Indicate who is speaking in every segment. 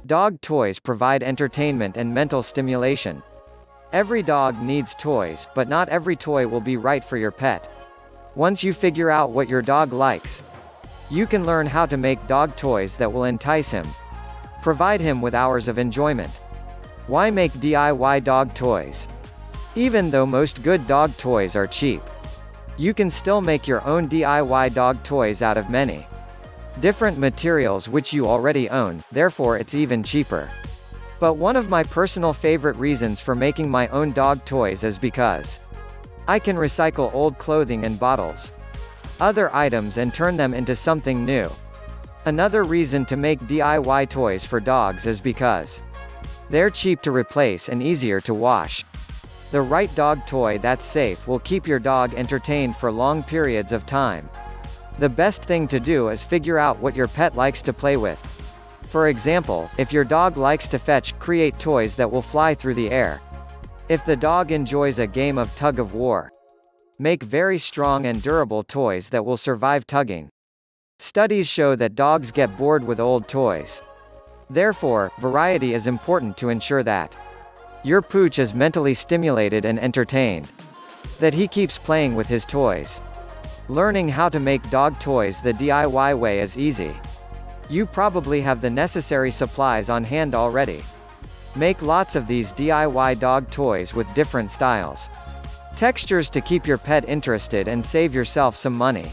Speaker 1: Dog toys provide entertainment and mental stimulation. Every dog needs toys, but not every toy will be right for your pet. Once you figure out what your dog likes, you can learn how to make dog toys that will entice him. Provide him with hours of enjoyment. Why make DIY dog toys? Even though most good dog toys are cheap, you can still make your own DIY dog toys out of many different materials which you already own, therefore it's even cheaper. But one of my personal favorite reasons for making my own dog toys is because I can recycle old clothing and bottles, other items, and turn them into something new. Another reason to make DIY toys for dogs is because they're cheap to replace and easier to wash. The right dog toy that's safe will keep your dog entertained for long periods of time. The best thing to do is figure out what your pet likes to play with. For example, if your dog likes to fetch, create toys that will fly through the air. If the dog enjoys a game of tug of war, make very strong and durable toys that will survive tugging. Studies show that dogs get bored with old toys. Therefore, variety is important to ensure that your pooch is mentally stimulated and entertained, that he keeps playing with his toys. Learning how to make dog toys the DIY way is easy. You probably have the necessary supplies on hand already. Make lots of these DIY dog toys with different styles, textures to keep your pet interested and save yourself some money.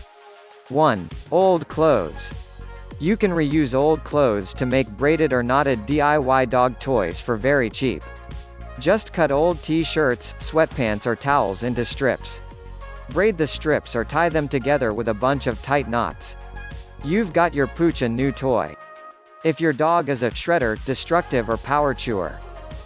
Speaker 1: 1. Old clothes. You can reuse old clothes to make braided or knotted DIY dog toys for very cheap. Just cut old t-shirts, sweatpants or towels into strips. Braid the strips or tie them together with a bunch of tight knots. You've got your pooch a new toy. If your dog is a shredder, destructive or power chewer,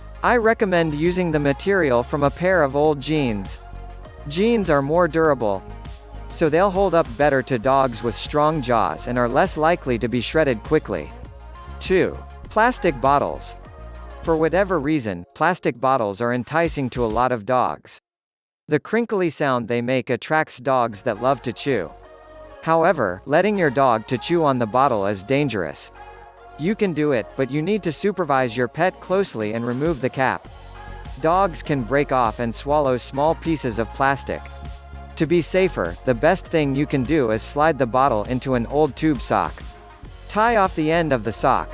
Speaker 1: I recommend using the material from a pair of old jeans. Jeans are more durable, so they'll hold up better to dogs with strong jaws and are less likely to be shredded quickly. 2. Plastic bottles. For whatever reason, plastic bottles are enticing to a lot of dogs. The crinkly sound they make attracts dogs that love to chew. However, letting your dog to chew on the bottle is dangerous. You can do it, but you need to supervise your pet closely and remove the cap. Dogs can break off and swallow small pieces of plastic. To be safer, the best thing you can do is slide the bottle into an old tube sock. Tie off the end of the sock.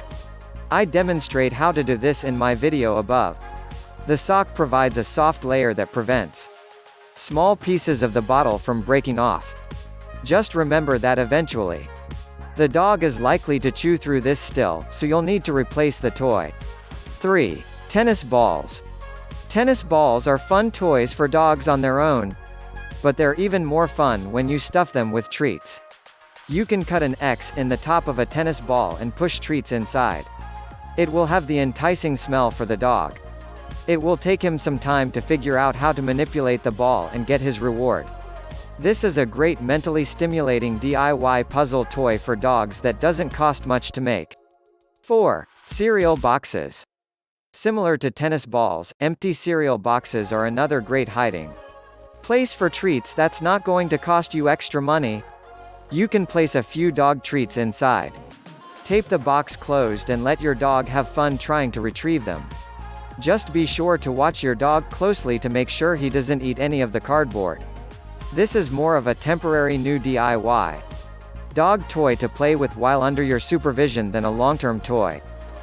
Speaker 1: I demonstrate how to do this in my video above. The sock provides a soft layer that prevents small pieces of the bottle from breaking off. Just remember that eventually, the dog is likely to chew through this still, so you'll need to replace the toy. 3. Tennis balls. Tennis balls are fun toys for dogs on their own, but they're even more fun when you stuff them with treats. You can cut an X in the top of a tennis ball and push treats inside. It will have the enticing smell for the dog. It will take him some time to figure out how to manipulate the ball and get his reward. This is a great mentally stimulating DIY puzzle toy for dogs that doesn't cost much to make. 4. Cereal boxes. Similar to tennis balls, empty cereal boxes are another great hiding place for treats that's not going to cost you extra money. You can place a few dog treats inside. Tape the box closed and let your dog have fun trying to retrieve them. Just be sure to watch your dog closely to make sure he doesn't eat any of the cardboard. This is more of a temporary new DIY dog toy to play with while under your supervision than a long-term toy.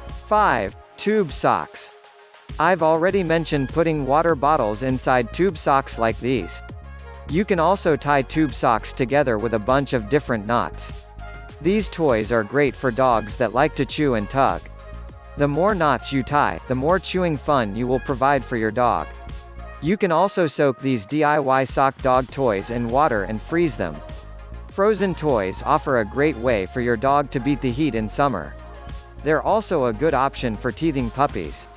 Speaker 1: 5. Tube socks. I've already mentioned putting water bottles inside tube socks like these. You can also tie tube socks together with a bunch of different knots. These toys are great for dogs that like to chew and tug. The more knots you tie, the more chewing fun you will provide for your dog. You can also soak these DIY sock dog toys in water and freeze them. Frozen toys offer a great way for your dog to beat the heat in summer. They're also a good option for teething puppies.